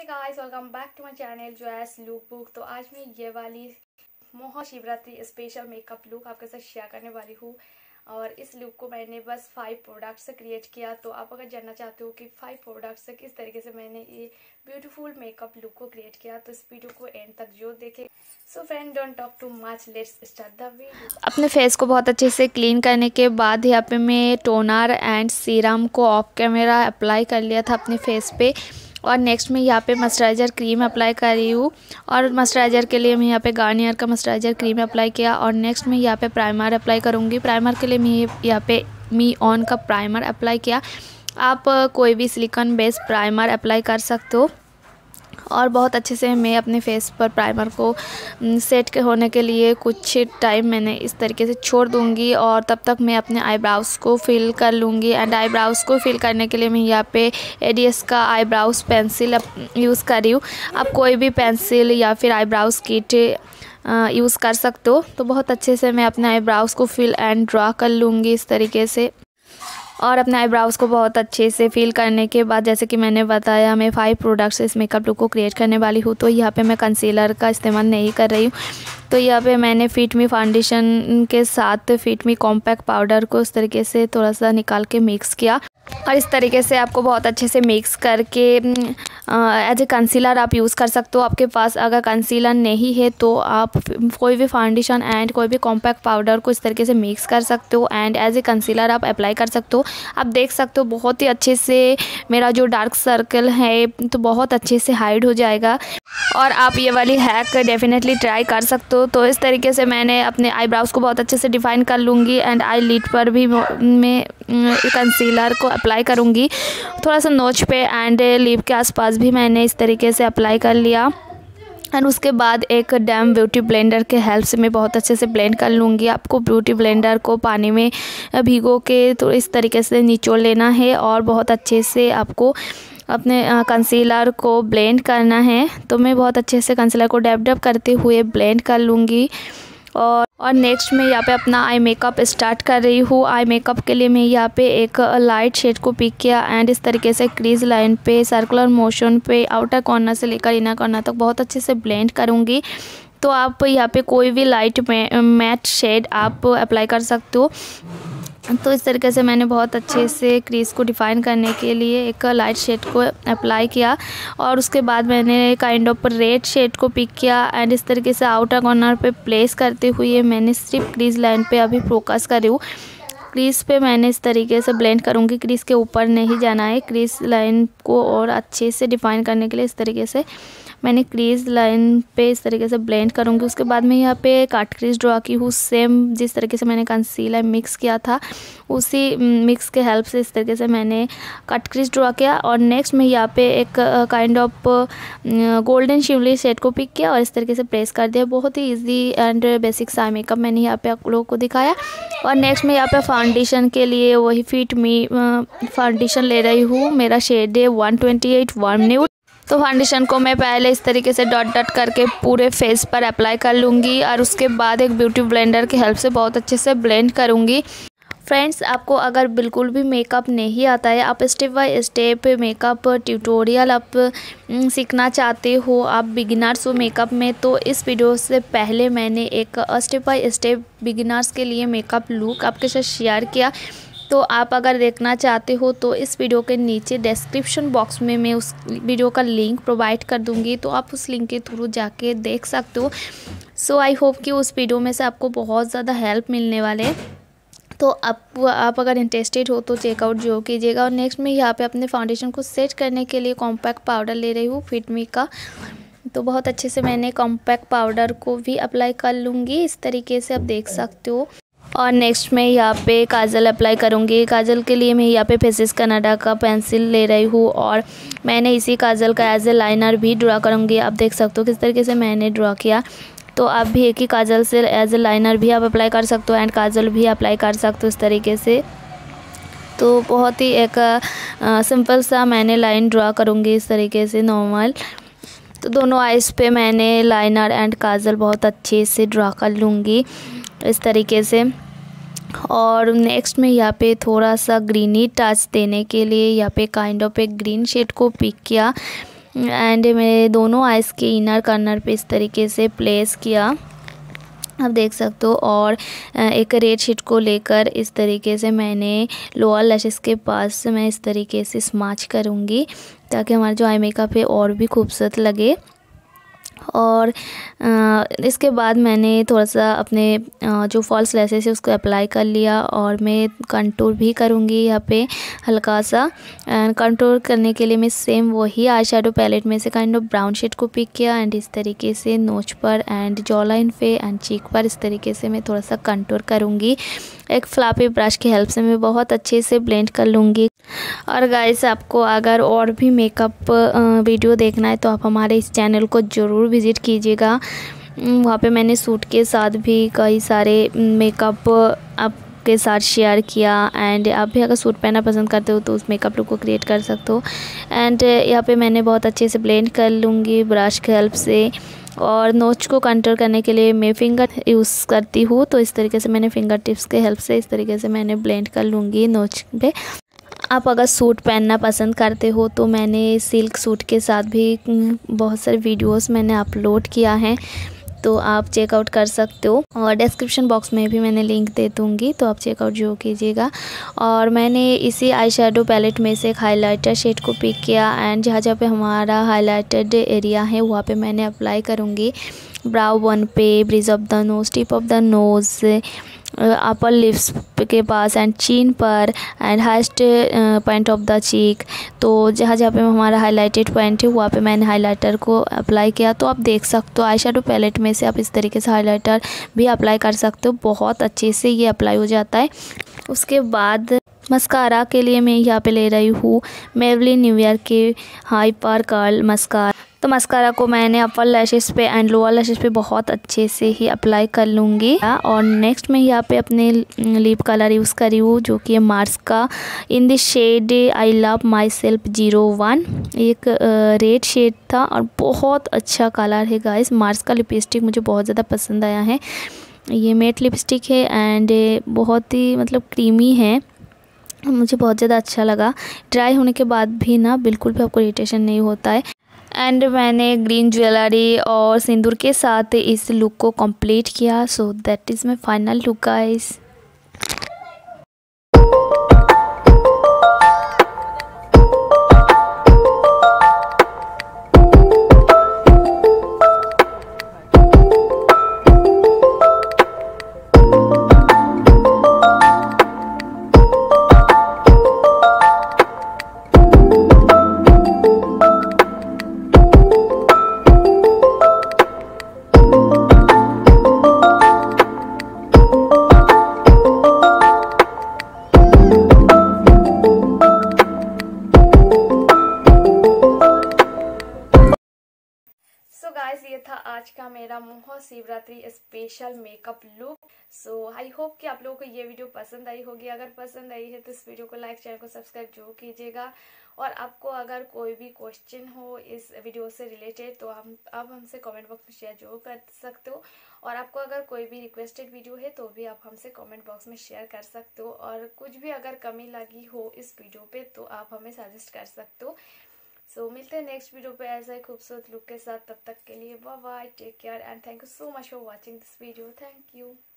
Hey guys, welcome back to my channel Joyce look book. तो आज मैं ये वाली महाशिवरात्रि स्पेशल मेकअप लुक आपके साथ शेयर करने वाली हूँ। और इस लुक को मैंने बस 5 प्रोडक्ट्स से क्रिएट किया। तो आप अगर जानना चाहते हो कि 5 प्रोडक्ट्स से किस तरीके से मैंने ये ब्यूटीफुल मेकअप लुक को क्रिएट किया, तो इस वीडियो को एंड तक जरूर देखें। So friend, don't talk too much, let's start the video. अपने फेस को बहुत अच्छे से क्लीन करने के बाद यहाँ पे मैं टोनर एंड सीरम को ऑफ कैमरा अप्लाई कर लिया था अपने फेस पे। और नेक्स्ट में यहाँ पे मॉइस्चराइज़र क्रीम अप्लाई कर रही हूँ। और मॉइस्चराइज़र के लिए मैं यहाँ पे गार्नियर का मॉइस्चराइज़र क्रीम अप्लाई किया। और नेक्स्ट में यहाँ पे प्राइमर अप्लाई करूँगी। प्राइमर के लिए मैं यहाँ पे मी ऑन का प्राइमर अप्लाई किया। आप कोई भी सिलिकॉन बेस्ड प्राइमर अप्लाई कर सकते हो। और बहुत अच्छे से मैं अपने फेस पर प्राइमर को सेट होने के लिए कुछ टाइम मैंने इस तरीके से छोड़ दूंगी। और तब तक मैं अपने आईब्राउज़ को फिल कर लूँगी। एंड आईब्राउज़ को फिल करने के लिए मैं यहाँ पे एडीएस का आईब्राउज़ पेंसिल यूज़ कर रही हूँ। आप कोई भी पेंसिल या फिर आईब्राउज़ किट यूज़ कर सकते हो। तो बहुत अच्छे से मैं अपने आईब्राउज़ को फिल एंड ड्रा कर लूँगी इस तरीके से। और अपने आईब्राउज़ को बहुत अच्छे से फिल करने के बाद, जैसे कि मैंने बताया, मैं 5 प्रोडक्ट्स इस मेकअप लुक को क्रिएट करने वाली हूँ। तो यहाँ पे मैं कंसीलर का इस्तेमाल नहीं कर रही हूँ। तो यहाँ पे मैंने फिट मी फाउंडेशन के साथ फिट मी कॉम्पैक्ट पाउडर को इस तरीके से थोड़ा सा निकाल के मिक्स किया। और इस तरीके से आपको बहुत अच्छे से मिक्स करके एज ए कंसीलर आप यूज़ कर सकते हो। आपके पास अगर कंसीलर नहीं है तो आप कोई भी फाउंडेशन एंड कोई भी कॉम्पैक्ट पाउडर को इस तरीके से मिक्स कर सकते हो एंड एज ए कंसीलर आप अप्लाई कर सकते हो। आप देख सकते हो बहुत ही अच्छे से मेरा जो डार्क सर्कल है तो बहुत अच्छे से हाइड हो जाएगा। और आप ये वाली हैक डेफिनेटली ट्राई कर सकते हो। तो इस तरीके से मैंने अपने आईब्राउज़ को बहुत अच्छे से डिफ़ाइन कर लूँगी। एंड आई लिड पर भी मैं कंसीलर को अप्लाई करूँगी थोड़ा सा नोच पे एंड लिप के आसपास भी मैंने इस तरीके से अप्लाई कर लिया। एंड उसके बाद एक डैम ब्यूटी ब्लेंडर के हेल्प से मैं बहुत अच्छे से ब्लेंड कर लूँगी। आपको ब्यूटी ब्लेंडर को पानी में भिगो के तो इस तरीके से निचोड़ लेना है और बहुत अच्छे से आपको अपने कंसीलर को ब्लेंड करना है। तो मैं बहुत अच्छे से कंसीलर को डैब डैब करते हुए ब्लेंड कर लूँगी। और नेक्स्ट मैं यहाँ पे अपना आई मेकअप स्टार्ट कर रही हूँ। आई मेकअप के लिए मैं यहाँ पे एक लाइट शेड को पिक किया एंड इस तरीके से क्रीज लाइन पे सर्कुलर मोशन पे आउटर कॉर्नर से लेकर इनर कॉर्नर तक बहुत अच्छे से ब्लेंड करूँगी। तो आप यहाँ पे कोई भी लाइट मैट शेड आप अप्लाई कर सकते हो। तो इस तरीके से मैंने बहुत अच्छे से क्रीज को डिफ़ाइन करने के लिए एक लाइट शेड को अप्लाई किया। और उसके बाद मैंने काइंड ऑफ रेड शेड को पिक किया एंड इस तरीके से आउटर कॉर्नर पे प्लेस करते हुए मैंने सिर्फ क्रीज लाइन पे अभी फोकस कर रही हूँ। क्रीज पे मैंने इस तरीके से ब्लेंड करूँगी, क्रीज के ऊपर नहीं जाना है। क्रीज लाइन को और अच्छे से डिफ़ाइन करने के लिए इस तरीके से मैंने क्रीज लाइन पे इस तरीके से ब्लेंड करूँगी। उसके बाद मैं यहाँ पे कट क्रीज ड्रॉ की हूँ। सेम जिस तरीके से मैंने कंसीलर मिक्स किया था उसी मिक्स के हेल्प से इस तरीके से मैंने कट क्रीज ड्रॉ किया। और नेक्स्ट मैं यहाँ पे एक काइंड ऑफ गोल्डन शिवली शेड को पिक किया और इस तरीके से प्रेस कर दिया। बहुत ही इजी एंड बेसिक सा मेकअप मैंने यहाँ पे आप लोगों को दिखाया। और नेक्स्ट मैं यहाँ पे फाउंडेशन के लिए वही फिट मी फाउंडेशन ले रही हूँ। मेरा शेड है 128 वार्म न्यूड। तो फाउंडेशन को मैं पहले इस तरीके से डॉट डॉट करके पूरे फेस पर अप्लाई कर लूँगी और उसके बाद एक ब्यूटी ब्लेंडर की हेल्प से बहुत अच्छे से ब्लेंड करूँगी। फ्रेंड्स, आपको अगर बिल्कुल भी मेकअप नहीं आता है, आप step by step makeup tutorial आप सीखना चाहते हो, आप बिगिनर्स हो मेकअप में, तो इस वीडियो से पहले मैंने एक स्टेप बाय स्टेप बिगिनर्स के लिए मेकअप लुक आपके साथ शेयर किया। तो आप अगर देखना चाहते हो तो इस वीडियो के नीचे डिस्क्रिप्शन बॉक्स में मैं उस वीडियो का लिंक प्रोवाइड कर दूंगी। तो आप उस लिंक के थ्रू जाके देख सकते हो। सो आई होप कि उस वीडियो में से आपको बहुत ज़्यादा हेल्प मिलने वाले हैं। तो आप अगर इंटरेस्टेड हो तो चेकआउट जो कीजिएगा। और नेक्स्ट मैं यहाँ पे अपने फाउंडेशन को सेट करने के लिए कॉम्पैक्ट पाउडर ले रही हूँ फिट मी का। तो बहुत अच्छे से मैंने कॉम्पैक्ट पाउडर को भी अप्लाई कर लूँगी इस तरीके से, आप देख सकते हो। और नेक्स्ट मैं यहाँ पे काजल अप्लाई करूँगी। काजल के लिए मैं यहाँ पे फेसेस कनाडा का पेंसिल ले रही हूँ और मैंने इसी काजल का एज ए लाइनर भी ड्रा करूँगी। आप देख सकते हो किस तरीके से मैंने ड्रा किया। तो आप भी एक ही काजल से एज ए लाइनर भी आप अप्लाई कर सकते हो एंड काजल भी अप्लाई कर सकते हो इस तरीके से। तो बहुत ही एक सिंपल सा मैंने लाइन ड्रा करूँगी इस तरीके से नॉर्मल। तो दोनों आइज़ पे मैंने लाइनर एंड काजल बहुत अच्छे से ड्रा कर लूँगी इस तरीके से। और नेक्स्ट में यहाँ पे थोड़ा सा ग्रीनी टच देने के लिए यहाँ पे काइंड ऑफ एक ग्रीन शेड को पिक किया एंड मेरे दोनों आइज़ के इनर कॉर्नर पे इस तरीके से प्लेस किया, आप देख सकते हो। और एक रेड शीट को लेकर इस तरीके से मैंने लोअर लैशेस के पास मैं इस तरीके से स्मैच करूँगी ताकि हमारा जो आई मेकअप है और भी खूबसूरत लगे। और इसके बाद मैंने थोड़ा सा अपने जो फॉल्स लैशेस है उसको अप्लाई कर लिया और मैं कंटूर भी करूँगी यहाँ पे हल्का सा। एंड कंटूर करने के लिए मैं सेम वही आई शेडो पैलेट में से काइंड ऑफ ब्राउन शेड को पिक किया एंड इस तरीके से नोच पर एंड जॉ लाइन पे एंड चीक पर इस तरीके से मैं थोड़ा सा कंटूर करूँगी। एक फ्लॉपी ब्रश की हेल्प से मैं बहुत अच्छे से ब्लेंड कर लूँगी। और गाइस, आपको अगर और भी मेकअप वीडियो देखना है तो आप हमारे इस चैनल को ज़रूर विज़िट कीजिएगा। वहाँ पे मैंने सूट के साथ भी कई सारे मेकअप आपके साथ शेयर किया एंड आप भी अगर सूट पहनना पसंद करते हो तो उस मेकअप लुक को क्रिएट कर सकते हो। एंड यहाँ पे मैंने बहुत अच्छे से ब्लेंड कर लूँगी ब्रश की हेल्प से। और नोच को कंटूर करने के लिए मैं फिंगर यूज़ करती हूँ, तो इस तरीके से मैंने फिंगर टिप्स के हेल्प से इस तरीके से मैंने ब्लेंड कर लूँगी नोच पे। आप अगर सूट पहनना पसंद करते हो तो मैंने सिल्क सूट के साथ भी बहुत सारे वीडियोस मैंने अपलोड किया है, तो आप चेकआउट कर सकते हो। और डिस्क्रिप्शन बॉक्स में भी मैंने लिंक दे दूँगी, तो आप चेकआउट जरूर कीजिएगा। और मैंने इसी आई शेडो पैलेट में से एक हाइलाइटर शेड को पिक किया एंड जहाँ जहाँ पे हमारा हाइलाइटेड एरिया है वहाँ पे मैंने अप्लाई करूँगी। ब्राउ वन पे, bridge of the nose, tip of the nose, upper lips के पास एंड चीन पर and highest point of the cheek. तो जहाँ जहाँ पे हमारा हाइलाइटेड पॉइंट है वहाँ पे मैंने हाइलाइटर को अप्लाई किया। तो आप देख सकते हो आई शेडो पैलेट में से आप इस तरीके से हाइलाइटर भी अप्लाई कर सकते हो, बहुत अच्छे से ये अप्लाई हो जाता है। उसके बाद मस्कारा के लिए मैं यहाँ पे ले रही हूँ मेवलिन न्यू ईयर के हाइपर कर्ल मस्कारा। तो मस्कारा को मैंने अपर लैशेस पे एंड लोअर लैशेस पे बहुत अच्छे से ही अप्लाई कर लूँगी। और नेक्स्ट मैं यहाँ पे अपने लिप कलर यूज़ करी हूँ जो कि है मार्स का in the shade I love myself 01। एक रेड शेड था और बहुत अच्छा कलर है गाइस। मार्स का लिपस्टिक मुझे बहुत ज़्यादा पसंद आया है। ये मैट लिपस्टिक है एंड बहुत ही मतलब क्रीमी है, मुझे बहुत ज़्यादा अच्छा लगा। ड्राई होने के बाद भी ना बिल्कुल भी आपको इरिटेशन नहीं होता है। एंड मैंने ग्रीन ज्वेलरी और सिंदूर के साथ इस लुक को कंप्लीट किया। So that is my final look guys. So guys, ये था आज का मेरा Mahashivratri special makeup look. So I hope कि आप लोगों को ये वीडियो पसंद आई होगी। अगर पसंद आई है तो इस वीडियो को लाइक, चैनल को सब्सक्राइब जरूर कीजिएगा। और आपको अगर कोई भी क्वेश्चन हो इस वीडियो से रिलेटेड तो आप हमसे कमेंट बॉक्स में शेयर जरूर कर सकते हो। और आपको अगर कोई भी रिक्वेस्टेड वीडियो है तो भी आप हमसे कमेंट बॉक्स में शेयर कर सकते हो। और कुछ भी अगर कमी लगी हो इस वीडियो पे तो आप हमें सजेस्ट कर सकते हो। सो मिलते हैं नेक्स्ट वीडियो पे ऐसा ही खूबसूरत लुक के साथ। तब तक के लिए bye bye, take care and thank you so much for watching this video. Thank you.